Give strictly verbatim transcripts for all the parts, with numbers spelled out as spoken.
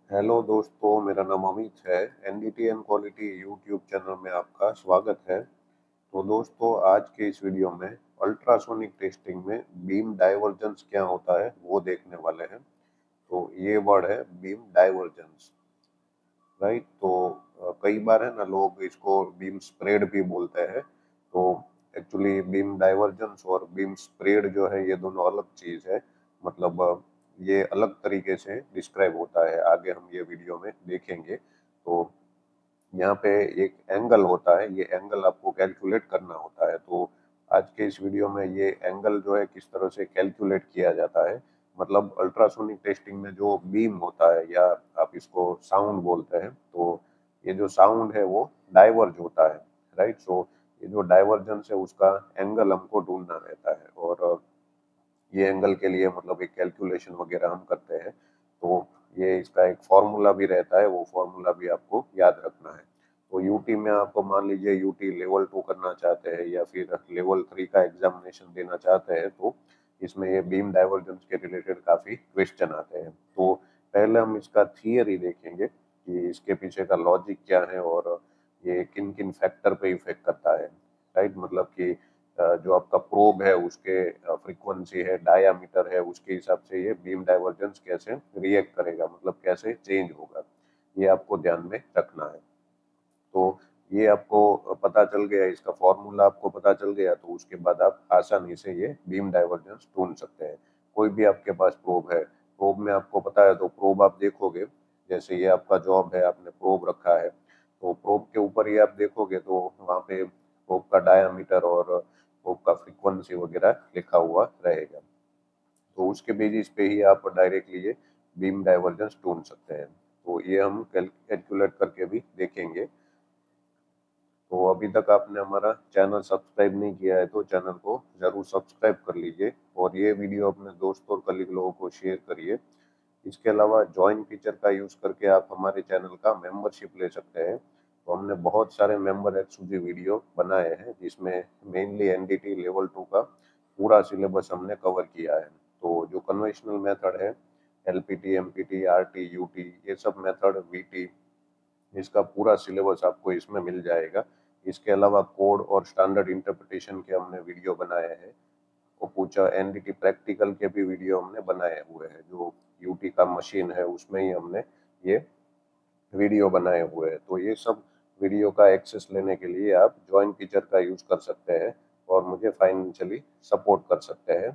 Hello दोस्तों, मेरा नाम अमित है। NDT and quality YouTube channel में आपका स्वागत है। तो दोस्तों, आज के इस वीडियो में अल्ट्रासोनिक टेस्टिंग में बीम डाइवर्जेंस क्या होता है वो देखने वाले हैं। तो ये वर्ड है बीम डाइवर्जेंस, राइट। तो अ, कई बार है ना, लोग इसको बीम स्प्रेड भी बोलते हैं। तो एक्चुअली बीम डाइवर्जेंस और बीम स्प्रेड जो है, ये दोनों अलग चीज है। मतलब अ, ये अलग तरीके से डिस्क्राइब होता है, आगे हम ये वीडियो में देखेंगे। तो यहाँ पे एक एंगल होता है, ये एंगल आपको कैलकुलेट करना होता है। तो आज के इस वीडियो में ये एंगल जो है किस तरह से कैलकुलेट किया जाता है। मतलब अल्ट्रासोनिक टेस्टिंग में जो बीम होता है, या आप इसको साउंड बोलते हैं, तो ये जो साउंड है वो डाइवर्ज होता है, राइट। सो ये जो डाइवर्जेंस है उसका एंगल हमको ढूंढना रहता है, और ये एंगल के लिए मतलब एक कैलकुलेशन वगैरह हम करते हैं। तो ये इसका एक फॉर्मूला भी रहता है, वो फॉर्मूला भी आपको याद रखना है। तो यूटी में आप मान लीजिए यूटी लेवल टू करना चाहते हैं या फिर लेवल थ्री का एग्जामिनेशन देना चाहते हैं, तो इसमें ये बीम डाइवर्जेंस के रिलेटेड काफी क्वेश्चन आते हैं। तो पहले हम इसका थियरी देखेंगे कि इसके पीछे का लॉजिक क्या है और ये किन किन फैक्टर पे इफेक्ट करता है, राइट। मतलब कि अ, जो आपका प्रोब है उसके फ्रीक्वेंसी है, डायामीटर है, उसके हिसाब से ये बीम डाइवर्जेंस कैसे रिएक्ट करेगा, मतलब कैसे चेंज होगा, ये आपको ध्यान में रखना है। तो ये आपको पता चल गया, इसका फॉर्मूला आपको पता चल गया, तो उसके बाद आप आसानी से ये बीम डाइवर्जेंस ढूंढ सकते हैं। कोई भी आपके पास प्रोब है, प्रोब में आपको पता है, तो प्रोब आप देखोगे, जैसे ये आपका जॉब है, आपने प्रोब रखा है, तो प्रोब के ऊपर ही आप देखोगे तो वहाँ पे प्रोब का डायामीटर और प्रोब का फ्रीक्वेंसी वगैरह लिखा हुआ रहेगा। तो उसके बेसिस पे ही आप डायरेक्टली ये बीम डाइवर्जेंस ढूंढ सकते हैं। तो ये हम कैलकुलेट करके भी देखेंगे। तो अभी तक आपने हमारा चैनल सब्सक्राइब नहीं किया है तो चैनल को जरूर सब्सक्राइब कर लीजिए, और ये वीडियो अपने दोस्तों और कलीग लोगों को शेयर करिए। इसके अलावा ज्वाइन फीचर का यूज करके आप हमारे चैनल का मेंबरशिप ले सकते हैं। तो हमने बहुत सारे मेंबर एक्सक्लूसिव वीडियो बनाए हैं, जिसमें मेनली एनडीटी लेवल टू का पूरा सिलेबस हमने कवर किया है। तो जो कन्वेंशनल मेथड है, एलपीटी, एमपीटी, आरटी, यूटी, ये सब मेथड, वीटी, इसका पूरा सिलेबस आपको इसमें मिल जाएगा। इसके अलावा कोड और स्टैंडर्ड इंटरप्रिटेशन के हमने वीडियो बनाए हैं। वो पूछा एनडीटी प्रैक्टिकल के भी वीडियो हमने बनाए हुए हैं, जो यूटी का मशीन है उसमें ही हमने ये वीडियो बनाए हुए हैं। तो ये सब वीडियो का एक्सेस लेने के लिए आप ज्वाइन फीचर का यूज कर सकते हैं और मुझे फाइनेंशियली सपोर्ट कर सकते हैं।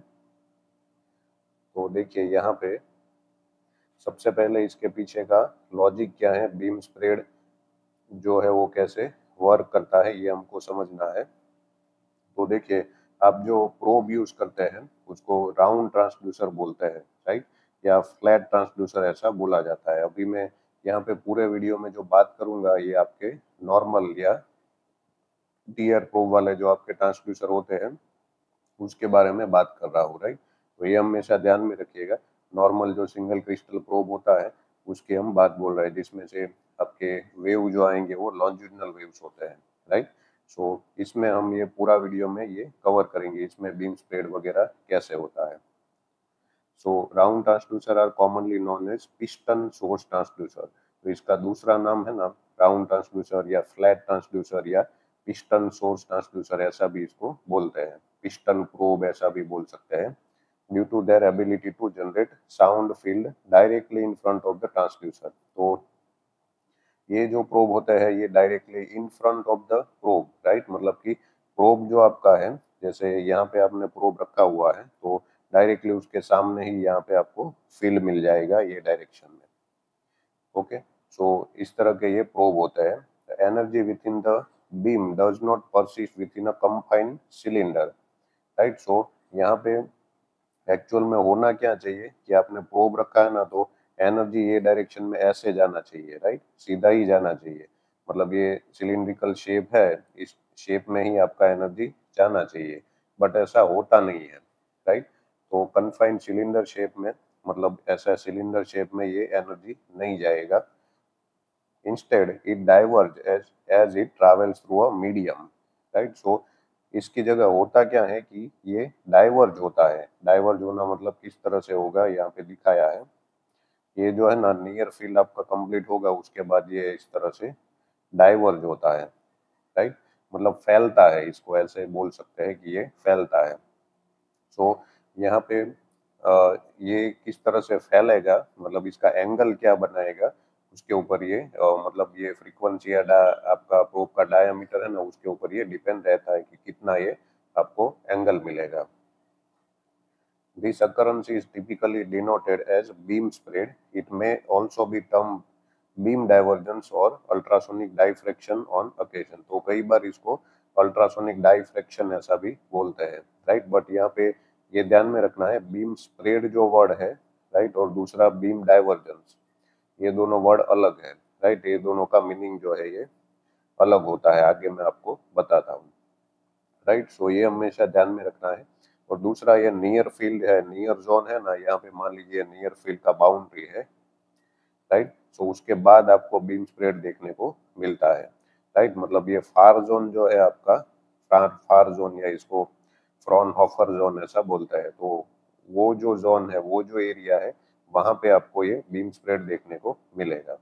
तो देखिए यहाँ पे सबसे पहले इसके पीछे का लॉजिक क्या है, बीम स्प्रेड जो है वो कैसे वर्क करता है, ये हमको समझना है। तो देखिए, आप जो प्रोब यूज करते हैं उसको राउंड ट्रांसड्यूसर बोलते हैं, राइट, या फ्लैट ट्रांसड्यूसर ऐसा बोला जाता है। अभी मैं यहाँ पे पूरे वीडियो में जो बात करूंगा ये आपके नॉर्मल या टीयर प्रोब वाले जो आपके ट्रांसड्यूसर होते हैं उसके बारे में बात कर रहा हूँ, राइट। तो ये हमेशा ध्यान में रखिएगा। नॉर्मल जो सिंगल क्रिस्टल प्रोब होता है उसकी हम बात बोल रहे हैं, जिसमें से आपके वेव जो आएंगे वो लॉन्जिट्यूडिनल वेव्स होते हैं, राइट। सो इसमें हम ये पूरा वीडियो में ये कवर करेंगे, इसमें बीम स्प्रेड वगैरह कैसे होता है। So round transducer are commonly known as piston source transducer. तो इसका दूसरा नाम है ना राउंड ट्रांसड्यूसर, या फ्लैट ट्रांसड्यूसर, या पिस्टन सोर्स ट्रांसड्यूसर, ऐसा भी इसको बोलते हैं। पिस्टन प्रोब ऐसा भी बोल सकते हैं, due to their ability to generate sound field directly in front of the transducer. तो ये जो प्रोब होता है ये directly in front of the probe, right. मतलब कि प्रोब जो आपका है, जैसे यहाँ पे आपने प्रोब रखा हुआ है, तो डायरेक्टली उसके सामने ही यहाँ पे आपको फील्ड मिल जाएगा ये डायरेक्शन में। ओके, सो इस तरह के ये प्रोब होते हैं। Energy within the beam does not persist within a confined cylinder, right. So यहाँ पे एक्चुअल में होना क्या चाहिए कि आपने प्रोब रखा है ना, तो एनर्जी ये डायरेक्शन में ऐसे जाना चाहिए, राइट, सीधा ही जाना चाहिए। मतलब ये सिलिंड्रिकल शेप है, इस शेप में ही आपका एनर्जी जाना चाहिए, बट ऐसा होता नहीं है, राइट। तो कन्फाइंड सिलेंडर शेप में, मतलब ऐसा सिलेंडर शेप में ये एनर्जी नहीं जाएगा। Instead it diverge as as it travels through a medium, right. So इसकी जगह होता क्या है कि ये डाइवर्ज होता है। डाइवर्ज होना मतलब किस तरह से होगा, यहाँ पे दिखाया है। ये जो है ना नियर फील्ड आपका कंप्लीट होगा, उसके बाद ये इस तरह से डाइवर्ज होता है, राइट, मतलब फैलता है, इसको ऐसे बोल सकते हैं कि ये फैलता है। सो यहाँ पे अ, ये किस तरह से फैलेगा, मतलब इसका एंगल क्या बनाएगा, उसके ऊपर ये अ, मतलब ये फ्रीक्वेंसी या डा, आपका प्रोब का डायमीटर है ना, उसके ऊपर ये डिपेंड रहता है कि कितना ये आपको एंगल मिलेगा। This occurrence is typically denoted as beam spread. It may also be termed beam divergence or ultrasonic diffraction on occasion. तो कई बार इसको अल्ट्रासोनिक डाइफ्रैक्शन ऐसा भी बोलते हैं, राइट। बट यहाँ पे ये ध्यान में रखना है, बीम स्प्रेड जो वर्ड है, राइट, और दूसरा बीम डाइवर्जेंस, ये दोनों वर्ड अलग है, राइट। ये दोनों का मीनिंग जो है ये अलग होता है, आगे मैं आपको बताता हूँ, राइट। सो ये हमेशा ध्यान में रखना है। और दूसरा ये नियर फील्ड है, नियर जोन है ना, यहाँ पे मान लीजिए नियर फील्ड का बाउंड्री है, राइट। सो उसके बाद आपको बीम स्प्रेड देखने को मिलता है, राइट। मतलब ये फार जोन जो है आपका, फार फार जोन या इसको फ्रॉनहोफर जोन ऐसा बोलता है, तो वो जो जोन है, वो जो एरिया है, वहां पे आपको ये बीम स्प्रेड देखने को मिलेगा।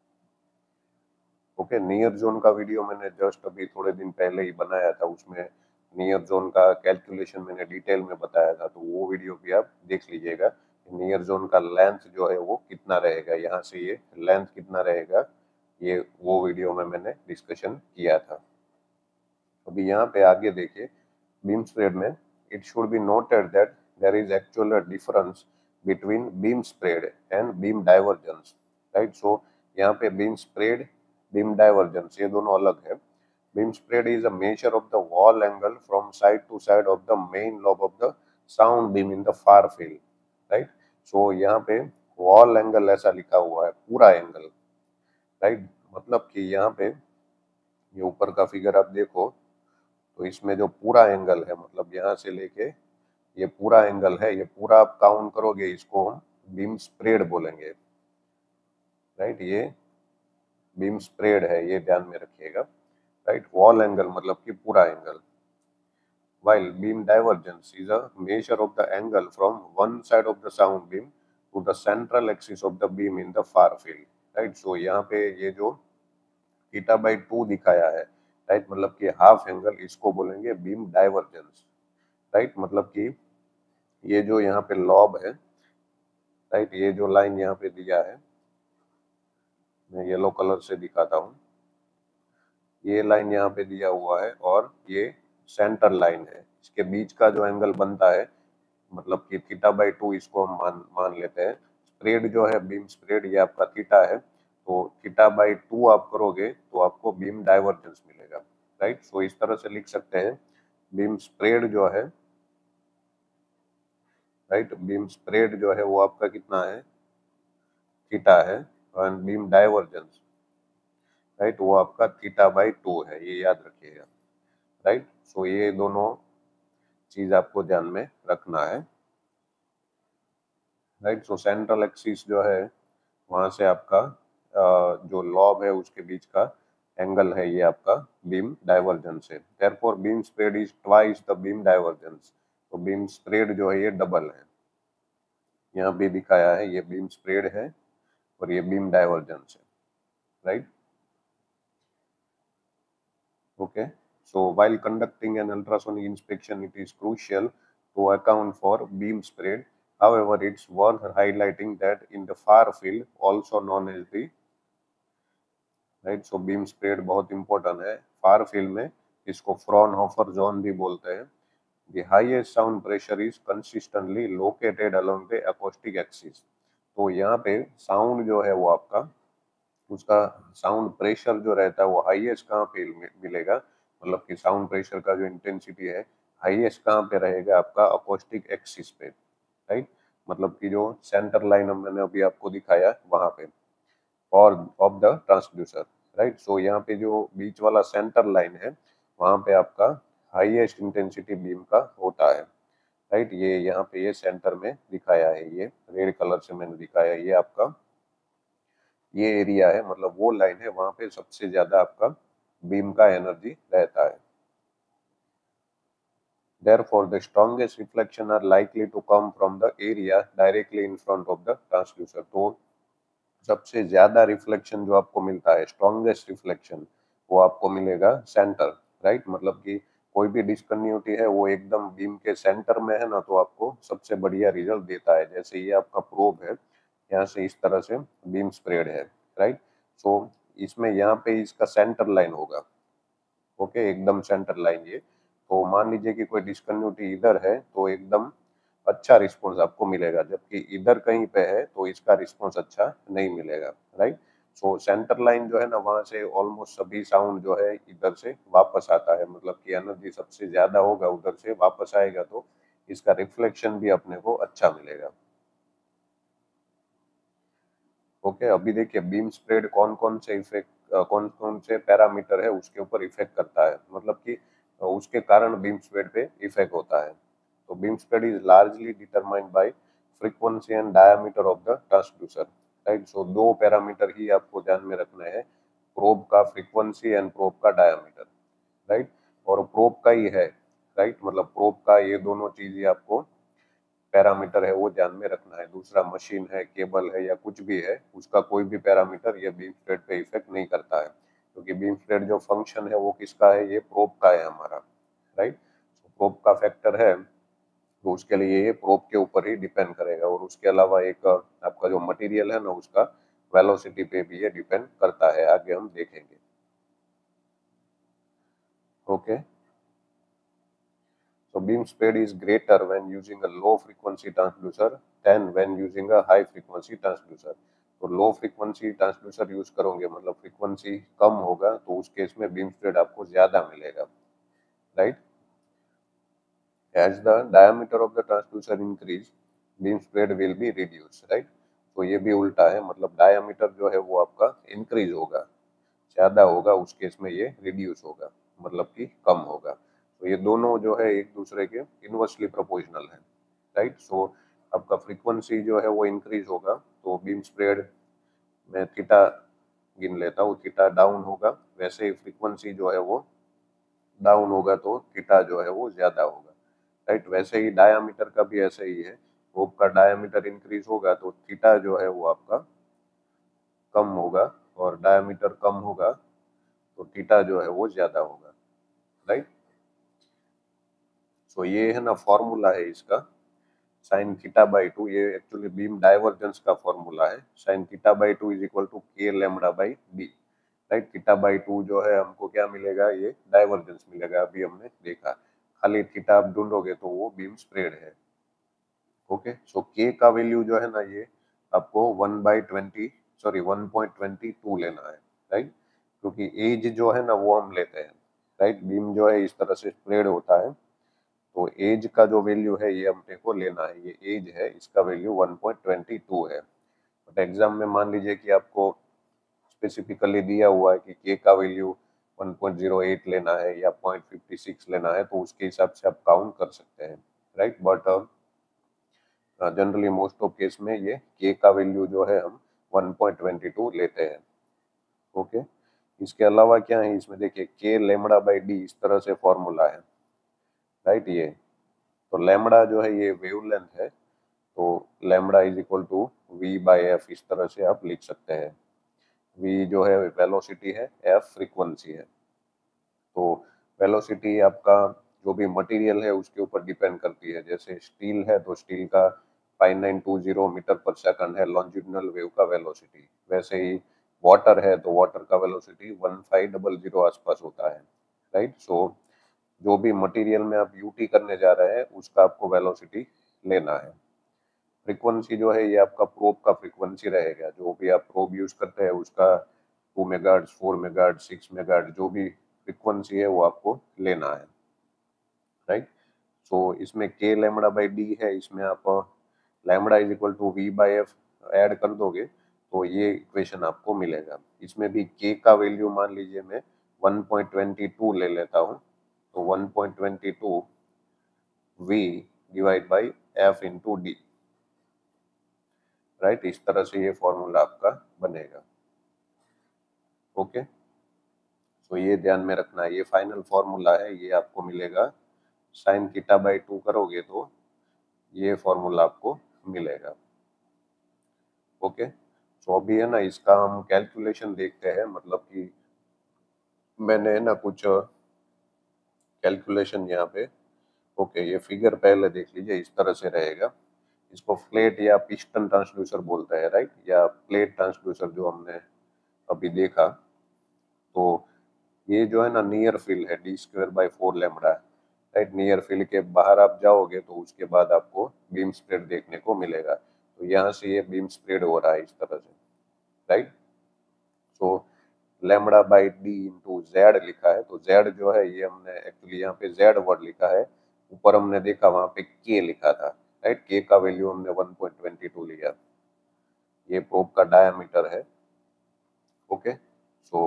ओके, नियर जोन का वीडियो मैंने जस्ट अभी थोड़े दिन पहले ही बनाया था, उसमें नियर जोन का कैलकुलेशन मैंने डिटेल में बताया था, तो वो वीडियो भी आप देख लीजिएगा। नियर जोन का लेंथ जो है वो कितना रहेगा, यहाँ से ये लेंथ कितना रहेगा, ये वो वीडियो में मैंने डिस्कशन किया था। अभी यहाँ पे आगे देखिए, बीम स्प्रेड में it should be noted that there is actual difference between beam spread and beam divergence, right. So यहाँ पे बीम स्प्रेड, बीम डाइवर्जेंस ये दोनों अलग है। Beam spread is a measure of the wall angle from side to side of the main lobe of the sound beam in the far field, right? So यहाँ पे wall angle ऐसा लिखा हुआ है, पूरा एंगल, राइट। मतलब कि यहाँ पे ये ऊपर का फिगर आप देखो, तो इसमें जो पूरा एंगल है, मतलब यहाँ से लेके ये पूरा एंगल है, ये पूरा आप काउंट करोगे, इसको हम बीम स्प्रेड बोलेंगे, राइट। ये बीम स्प्रेड है, ये ध्यान में रखिएगा, राइट। वॉल एंगल मतलब कि पूरा angle, while beam divergence is a measure of the angle from one side of the sound beam to the central axis of the beam in the far field, right। so यहाँ पे ये जो theta by to दिखाया है, right, मतलब कि half angle, इसको बोलेंगे बीम डाइवर्जेंस, राइट। मतलब कि ये जो यहाँ पे लॉब है, राइट, ये जो लाइन यहाँ पे दिया है, मैं येलो कलर से दिखाता हूँ, ये लाइन यहाँ पे दिया हुआ है और ये सेंटर लाइन है, इसके बीच का जो एंगल बनता है, मतलब कि थीटा बाई टू, इसको हम मान मान लेते हैं। स्प्रेड जो है, बीम स्प्रेड, ये आपका थीटा है, तो थीटा बाई टू आप करोगे तो आपको बीम डाइवर्जेंस मिलेगा, राइट। सो इस तरह से लिख सकते हैं, बीम स्प्रेड जो है, राइट, बीम स्प्रेड जो है वो आपका कितना है, थीटा है, और बीम डाइवर्जेंस, राइट, वो आपका थीटा बाई टू है, ये याद रखिएगा, राइट। सो ये दोनों चीज आपको ध्यान में रखना है, राइट। सो सेंट्रल एक्सिस जो है, वहां से आपका जो लॉब है उसके बीच का एंगल है, ये आपका बीम डाइवर्जेंस है। Therefore beam spread is twice the beam divergence, तो बीम स्प्रेड जो है ये डबल है, यहाँ भी दिखाया है, ये बीम स्प्रेड है और ये बीम डाइवर्जेंस है, right. Okay, so while conducting an ultrasonic inspection, it is crucial to account for beam spread. However, it's worth highlighting that in the far field, also known as the, right, so beam spread बहुत important है far field में, इसको Fraunhofer zone भी बोलते हैं। The highest sound pressure is consistently located along the acoustic axis, तो यहाँ पे साउंड जो है वो आपका, उसका साउंड प्रेशर जो रहता है वो हाईएस्ट कहाँ पे मिलेगा, मतलब कि साउंड प्रेशर का जो इंटेंसिटी है हाईएस्ट कहाँ पे रहेगा, आपका अकोस्टिक एक्सिस पे, राइट। मतलब कि जो सेंटर लाइन मैंने अभी आपको दिखाया वहां पे, और of the transducer, right. So यहाँ पे जो बीच वाला सेंटर लाइन है, वहां पे आपका हाईएस्ट इंटेंसिटी बीम का होता है, राइट। ये यहाँ पे ये सेंटर में दिखाया है, ये रेड कलर से मैंने दिखाया, ये आपका ये एरिया है, मतलब वो लाइन है, वहां पे सबसे ज्यादा आपका बीम का एनर्जी रहता है। Therefore, the strongest reflection are likely to come from the area directly in front of the transducer. तो सबसे ज्यादा रिफ्लेक्शन जो आपको मिलता है, स्ट्रॉन्गेस्ट रिफ्लेक्शन, वो आपको मिलेगा सेंटर, राइट। मतलब कि कोई भी डिस्कन्टिन्यूटी है वो एकदम बीम के सेंटर में है ना, तो आपको सबसे बढ़िया रिजल्ट देता है। जैसे ये आपका प्रोब है, यहाँ से इस तरह से बीम स्प्रेड है, राइट। सो इसमें यहाँ पे इसका सेंटर लाइन होगा, ओके, एकदम सेंटर लाइन ये। तो मान लीजिए कि कोई डिस्कन्टिन्यूटी इधर है तो एकदम अच्छा रिस्पॉन्स आपको मिलेगा, जबकि इधर कहीं पे है तो इसका रिस्पॉन्स अच्छा नहीं मिलेगा, राइट। सो सेंटर लाइन जो है ना, वहां से ऑलमोस्ट सभी साउंड जो है इधर से वापस आता है, मतलब कि एनर्जी सबसे ज्यादा होगा उधर से वापस आएगा, तो इसका रिफ्लेक्शन भी अपने को अच्छा मिलेगा। ओके, अभी देखिए बीम स्प्रेड कौन कौन से इफेक्ट, कौन कौन से पैरामीटर है उसके ऊपर इफेक्ट करता है, मतलब कि अ, उसके कारण बीम स्प्रेड पे इफेक्ट होता है। तो beam spread is largely determined by frequency and diameter of the transducer, right. So दो पैरामीटर ही आपको ध्यान में रखना है, प्रोब का फ्रीक्वेंसी एंड प्रोब का डायमीटर, राइट। और प्रोब का ही है, राइट, मतलब प्रोब का ये दोनों चीज ही आपको पैरामीटर है वो ध्यान में रखना है। दूसरा मशीन है, केबल है या कुछ भी है, उसका कोई भी पैरामीटर ये बीम स्प्रेड पे इफेक्ट नहीं करता है, क्योंकि बीम स्प्रेड जो फंक्शन है वो किसका है, ये प्रोब का है हमारा, राइट। प्रोब का फैक्टर है, तो उसके लिए ये प्रोब के ऊपर ही डिपेंड करेगा। और उसके अलावा एक आपका जो मटेरियल है ना, उसका वेलोसिटी पे भी ये डिपेंड करता है, आगे हम देखेंगे। Okay, so beam speed is greater when using a low frequency transducer than when using a high frequency transducer। तो लो फ्रीक्वेंसी ट्रांसड्यूसर यूज करोगे, मतलब फ्रीक्वेंसी कम होगा, तो उस केस में बीम स्प्रेड आपको ज्यादा मिलेगा, right. As the diameter of the transducer increase, beam spread will be reduce, right. तो ये भी उल्टा है, मतलब डायमीटर जो है वो आपका इंक्रीज होगा, ज्यादा होगा, उस केस में ये रिड्यूस होगा, मतलब कि कम होगा। तो ये दोनों जो है एक दूसरे के इनवर्सली प्रोपोर्शनल है, राइट। सो आपका फ्रीक्वेंसी जो है वो इंक्रीज होगा, तो बीम स्प्रेड में थीटा गिन लेता हूँ, थीटा डाउन होगा, वैसे ही फ्रीक्वेंसी जो है वो डाउन होगा तो थीटा जो है वो ज्यादा होगा, राइट। वैसे ही डायामीटर का भी ऐसे ही है, प्रोब का डायामीटर इंक्रीज होगा तो थीटा जो है वो आपका कम होगा, और डायामीटर कम होगा तो थीटा जो है वो ज्यादा होगा, राइट। सो ये है ना फॉर्मूला है इसका, साइन थीटा बाई टू, ये एक्चुअली बीम डाइवर्जेंस का फॉर्मूला है। Sine theta by two is equal to K lambda by B, right. Theta by two जो है हमको क्या मिलेगा, ये डाइवर्जेंस मिलेगा, अभी हमने देखा। खाली थीटा आप ढूंढोगे तो वो बीम स्प्रेड है। ओके, सो के का वैल्यू जो है ना, ये आपको one by twenty sorry one point twenty two लेना है, राइट। क्योंकि एज जो है ना वो हम लेते हैं, राइट। बीम जो है इस तरह से स्प्रेड होता है, तो एज का जो वैल्यू है ये अपने को लेना है, ये एज है, इसका value one point twenty two है। बट एग्जाम में मान लीजिए कि आपको स्पेसिफिकली दिया हुआ है कि के का value one point zero eight लेना है या ज़ीरो पॉइंट फाइव सिक्स लेना है, तो उसके हिसाब से आप काउंट कर सकते हैं, right. But generally most of case में ये के का वैल्यू जो है हम वन पॉइंट टू टू लेते हैं। ओके, इसके अलावा क्या है इसमें, देखिए के लेमड़ा बाई डी इस तरह से फॉर्मूला है, राइट। ये तो लेमड़ा जो है ये वेवलेंथ है, तो lambda is equal to V by F, इस तरह से आप लिख सकते हैं। वी जो है वेलोसिटी है, एफ फ्रीक्वेंसी है। तो वेलोसिटी आपका जो भी मटेरियल है उसके ऊपर डिपेंड करती है। जैसे स्टील है तो स्टील का five nine two zero metre per second है लॉन्जिट्यूडिनल वेव का वेलोसिटी। वैसे ही वाटर है तो वाटर का velocity one five double zero आसपास होता है, राइट। सो जो भी मटेरियल में आप यूटी करने जा रहे हैं उसका आपको वेलोसिटी लेना है। फ्रीक्वेंसी जो है ये आपका प्रोब का फ्रीक्वेंसी रहेगा, जो भी आप प्रोब यूज करते हैं उसका two megahertz, four megahertz, six megahertz जो भी फ्रीक्वेंसी है वो आपको लेना है, राइट। सो इसमें के लेमड़ा बाई डी है, इसमें आप lambda is equal to V by F add कर दोगे तो ये इक्वेशन आपको मिलेगा। इसमें भी के का वैल्यू मान लीजिए मैं वन पॉइंट टू टू ले लेता हूँ, तो one point two two V divide by F into D, right. इस तरह से ये फॉर्मूला आपका बनेगा। ओके, तो ये ध्यान में रखना है, ये फाइनल फॉर्मूला है, ये आपको मिलेगा साइन थीटा बाई टू करोगे तो ये फॉर्मूला आपको मिलेगा। ओके, तो अभी है ना इसका हम कैलकुलेशन देखते हैं, मतलब कि मैंने है ना कुछ कैलकुलेशन यहाँ पे। ओके, ये फिगर पहले देख लीजिए, इस तरह से रहेगा। इसको फ्लेट या पिस्टन ट्रांसड्यूसर बोलता है, राइट, या प्लेट ट्रांसड्यूसर जो हमने अभी देखा। तो ये जो है ना नियर फील्ड है, D square by four lambda, right. Near field के बाहर आप जाओगे तो उसके बाद आपको बीम स्प्रेड देखने को मिलेगा। तो यहाँ से ये बीम स्प्रेड हो रहा है इस तरह से, right. So lambda by D into Z लिखा है, तो जेड जो है ये हमने एक्चुअली यहाँ पे जेड वर्ड लिखा है, ऊपर हमने देखा वहां पे के लिखा था, राइट। के का वैल्यू हमने वन पॉइंट टू टू लिया। ये प्रोब का डायामीटर है। ओके, सो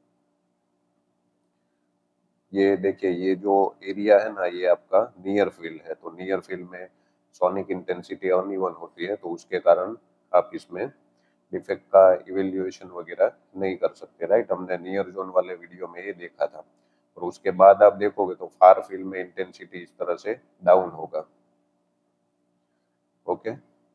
ये देखिए, ये जो एरिया है ना ये आपका नियर फील्ड है। तो नियर फील्ड में सोनिक इंटेंसिटी अनइवन होती है, तो उसके कारण आप इसमें डिफेक्ट का इवेल्युएशन वगैरह नहीं कर सकते, राइट। हमने नियर जोन वाले वीडियो में ये देखा था। और उसके बाद आप देखोगे तो फार फील्ड में इंटेंसिटी इस तरह से डाउन होगा। ओके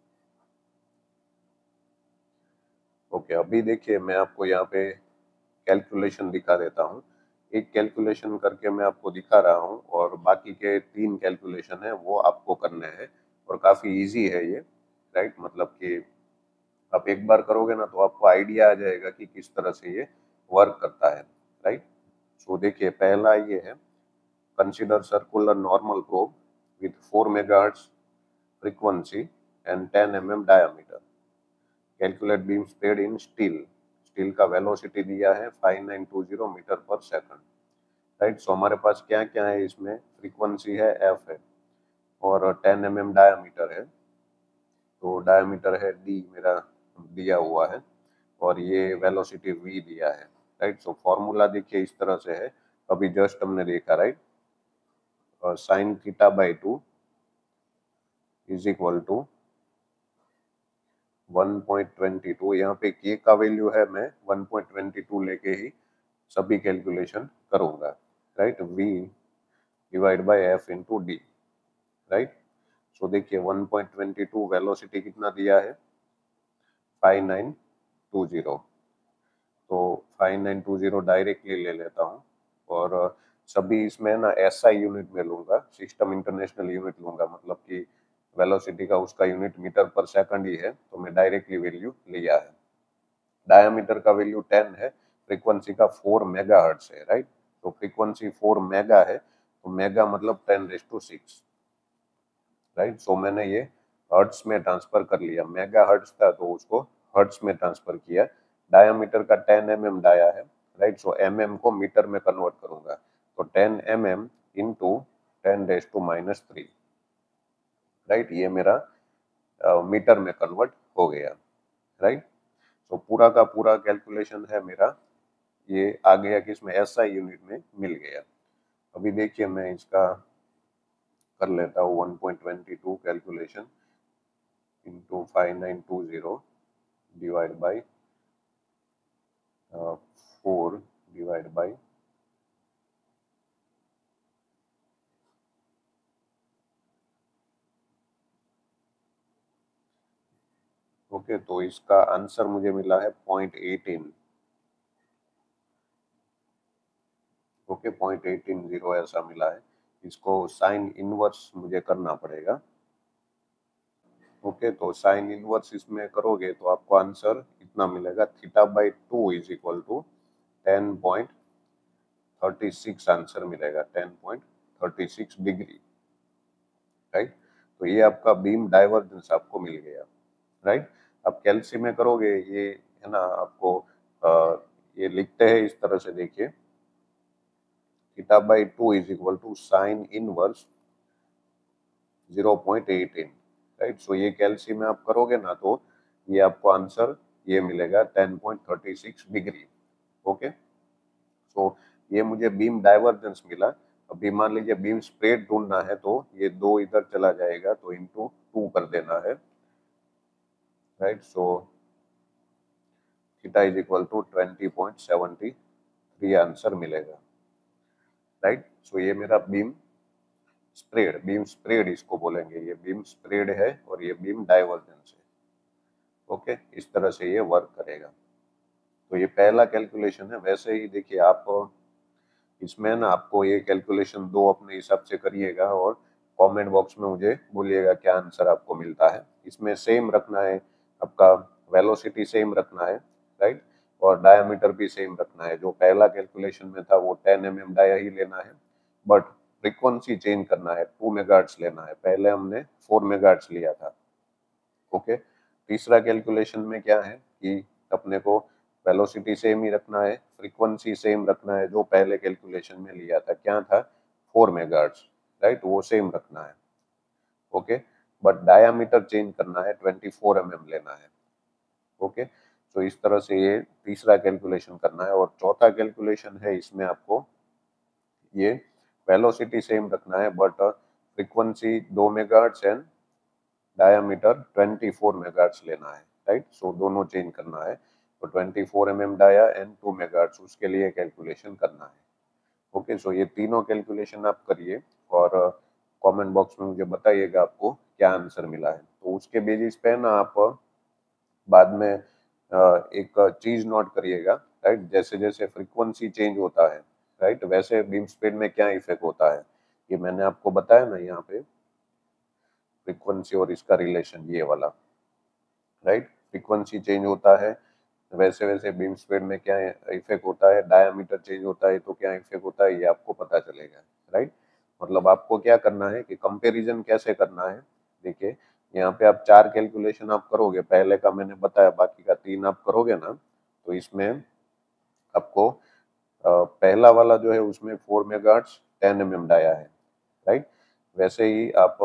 ओके, अभी देखिए मैं आपको यहाँ पे कैलकुलेशन दिखा देता हूँ। एक कैलकुलेशन करके मैं आपको दिखा रहा हूँ, और बाकी के तीन कैलकुलेशन है वो आपको करने हैं, और काफ़ी इजी है ये, राइट। मतलब कि आप एक बार करोगे ना तो आपको आइडिया आ जाएगा कि किस तरह से ये वर्क करता है, राइट। सो देखिए, पहला ये है, consider circular normal probe with four megahertz frequency and ten M M diameter, calculate beam spread in steel. Steel का वेलोसिटी दिया है five nine two zero metre per second, right. So हमारे पास क्या क्या है इसमें, फ्रीक्वेंसी है एफ है, और टेन एम एम डायमीटर है। तो डायमीटर है डी मेरा दिया हुआ है, और ये वेलोसिटी वी दिया है, राइट। सो फॉर्मूला देखिए इस तरह से है, अभी जस्ट हमने देखा, right. Sine theta by two is equal to one point two two. यहाँ पे के का वैल्यू है, मैं वन पॉइंट टू टू लेके ही सभी कैलकुलेशन करूंगा, right. V divide by F into D, right. So देखिए one point two two velocity कितना दिया है, फाइव नाइन टू जीरो। तो five nine two zero directly ले लेता हूँ, और सभी इसमें ना एसआई यूनिट में लूंगा, सिस्टम इंटरनेशनल यूनिट लूंगा, मतलब कि वेलोसिटी का उसका यूनिट मीटर पर सेकंड ही है, तो मैं डायरेक्टली वैल्यू लिया है। डायमीटर का वैल्यू टेन है, फ्रीक्वेंसी का फोर मेगाहर्ट्ज है, राइट। तो फ्रीक्वेंसी फोर मेगा है, तो मेगा मतलब ten raise two six, right. So मैंने ये हर्ट्ज में ट्रांसफर कर लिया, मेगा हर्ट्ज था तो उसको हर्ट्ज में ट्रांसफर किया। डायमीटर का टेन एम एम डाया है, राइट। सो एम एम को मीटर में कन्वर्ट करूंगा, तो ten M M into ten raise two minus three, right. ये मेरा मीटर में कन्वर्ट हो गया, राइट। तो पूरा का पूरा कैलकुलेशन है मेरा, ये आ गया कि इसमें एसआई यूनिट में मिल गया। अभी देखिए मैं इसका कर लेता हूँ, one point two two calculation into five nine two zero divide by four divide by okay. तो इसका आंसर मुझे मिला है point eighteen. Okay, point eighteen zero ऐसा मिला है। इसको साइन इनवर्स मुझे करना पड़ेगा। ओके, तो साइन इनवर्स इसमें करोगे तो आपको आंसर इतना मिलेगा, theta by two is equal to ten point thirty six answer मिलेगा, ten point thirty six degree, right. तो ये आपका बीम डाइवर्जेंस आपको मिल गया, राइट। अब कैल्सी में करोगे ये है ना, आपको आ, ये लिखते हैं इस तरह से, देखिए theta by two is equal to sine inverse zero point eighteen, right. So ये कैल्सी में आप करोगे ना तो ये आपको आंसर ये मिलेगा ten point thirty six degree. Okay, so ये मुझे बीम डाइवर्जेंस मिला। अभी मान लीजिए बीम स्प्रेड ढूंढना है, तो ये दो इधर चला जाएगा, तो इंटू टू कर देना है, right. So theta is equal to twenty point seventy three answer मिलेगा, राइट। सो ये मेरा बीम स्प्रेड, बीम स्प्रेड इसको बोलेंगे, ये बीम स्प्रेड है और ये बीम डाइवर्जेंस है। ओके, इस तरह से ये वर्क करेगा। तो ये पहला कैलकुलेशन है। वैसे ही देखिए आप इसमें ना आपको ये कैलकुलेशन दो अपने हिसाब से करिएगा और कमेंट बॉक्स में मुझे बोलिएगा क्या आंसर आपको मिलता है। इसमें सेम रखना है, आपका वेलोसिटी सेम रखना है, राइट, और डायमीटर भी सेम रखना है। जो पहला कैलकुलेशन में था वो टेन एम एम डाया ही लेना है, बट फ्रीक्वेंसी चेंज करना है, टू मेगाहर्ट्ज लेना है। पहले हमने फोर मेगाहर्ट्ज लिया था। ओके, तीसरा कैलकुलेशन में क्या है कि अपने को वेलोसिटी सेम ही रखना है, फ्रीक्वेंसी सेम रखना है। जो पहले कैलकुलेशन में लिया था क्या था, फोर मेगाहर्ट्ज, राइट, वो सेम रखना है। ओके, बट डायामीटर चेंज करना है, ट्वेंटी फोर एम एम लेना है। ओके, तो इस तरह से ये तीसरा कैलकुलेशन करना है। और चौथा कैलकुलेशन है, इसमें आपको ये वेलोसिटी सेम रखना है, बट फ्रीक्वेंसी दो megahertz and diameter twenty four megahertz लेना है, राइट। सो दोनों चेंज करना है। तो twenty four M M dia and two megahertz, उसके लिए कैलकुलेशन करना है। ओके, सो ये तीनों कैलकुलेशन आप करिए और कमेंट बॉक्स में मुझे बताइएगा आपको क्या आंसर मिला है। तो उसके बेसिस पे ना आप बाद में एक चीज नोट करिएगा, राइट। जैसे जैसे फ्रीक्वेंसी चेंज होता है, राइट, वैसे बीम स्प्लिट में क्या इफेक्ट होता है, ये मैंने आपको बताया ना यहाँ पे, फ्रीक्वेंसी और इसका रिलेशन ये वाला, राइट। फ्रीक्वेंसी चेंज होता है, वैसे वैसे बीम स्प्लिट में क्या इफेक्ट होता है, डायमीटर चेंज होता है तो क्या इफेक्ट होता है, ये आपको पता चलेगा, राइट। मतलब आपको क्या करना है कि कंपैरिजन कैसे करना है। देखिए यहाँ पे आप चार कैलकुलेशन आप करोगे, पहले का मैंने बताया, बाकी का तीन आप करोगे ना, तो इसमें आपको पहला वाला जो है उसमें four megahertz ten M M dia है, राइट। वैसे ही आप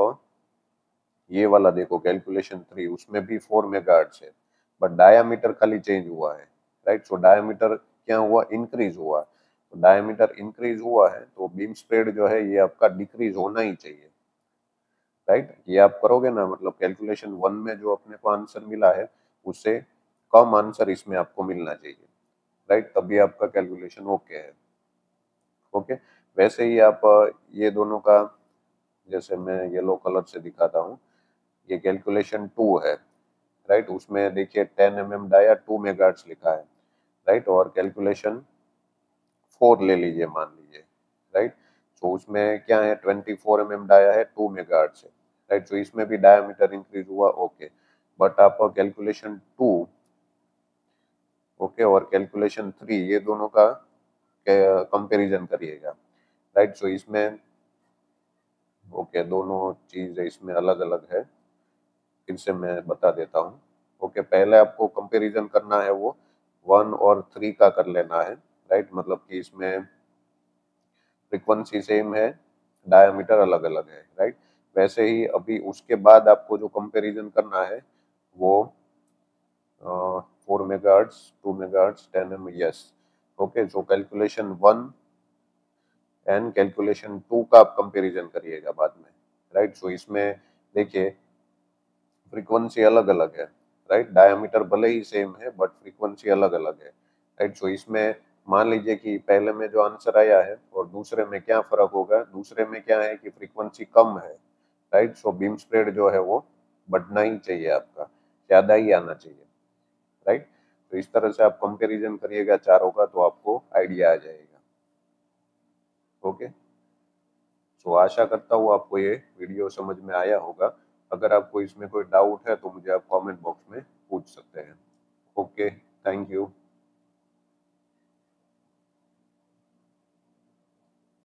ये वाला देखो कैलकुलेशन थ्री, उसमें भी फोर मेगाहर्ट्ज है, बट डायामीटर खाली चेंज हुआ है, राइट। सो डायामीटर क्या हुआ, इंक्रीज हुआ। तो डायामीटर इंक्रीज हुआ है तो बीम स्प्रेड जो है ये आपका डिक्रीज होना ही चाहिए, राइट। ये आप करोगे ना, मतलब कैलकुलेशन वन में जो अपने को आंसर मिला है उससे कम आंसर इसमें आपको मिलना चाहिए, राइट, तभी आपका कैलकुलेशन ओके है। ओके, वैसे ही आप ये दोनों का, जैसे मैं येलो कलर से दिखाता हूँ, ये कैलकुलेशन टू है, राइट। उसमें देखिए ten M M dia two megahertz लिखा है, राइट, और कैलकुलेशन फोर ले लीजिए, मान लीजिए, राइट। तो उसमें क्या है, twenty four M M dia है, टू मेगाहर्ट्ज है, राइट। तो इसमें भी डायमीटर इंक्रीज हुआ, ओके। बट आप कैलकुलेशन टू, ओके, और कैलकुलेशन थ्री, ये दोनों का कंपैरिजन करिएगा, राइट। सो इसमें ओके, दोनों चीज इसमें अलग अलग है। फिर से मैं बता देता हूँ। ओके, पहले आपको कंपैरिजन करना है वो वन और थ्री का कर लेना है, राइट। मतलब कि इसमें फ्रीक्वेंसी सेम है, डायमीटर अलग अलग है, राइट। वैसे ही अभी उसके बाद आपको जो कंपैरिजन करना है वो four megahertz, two megahertz, ten M, yes. Okay, so calculation one and calculation two का आप कंपैरिजन करिएगा बाद में, राइट। सो इसमें देखिए फ्रीक्वेंसी अलग अलग है, राइट। डायमीटर भले ही सेम है बट फ्रीक्वेंसी अलग अलग है, राइट। सो इसमें मान लीजिए कि पहले में जो आंसर आया है और दूसरे में क्या फर्क होगा, दूसरे में क्या है कि फ्रीक्वेंसी कम है, राइट। सो बीम स्प्रेड जो है वो बढ़ना ही चाहिए, आपका ज्यादा ही आना चाहिए, राइट। तो इस तरह से आप कंपैरिजन करिएगा चारों का, तो आपको आइडिया आ जाएगा। ओके, सो आशा करता हूँ आपको ये वीडियो समझ में आया होगा। अगर आपको इसमें कोई डाउट है तो मुझे आप कमेंट बॉक्स में पूछ सकते हैं। Okay, thank you.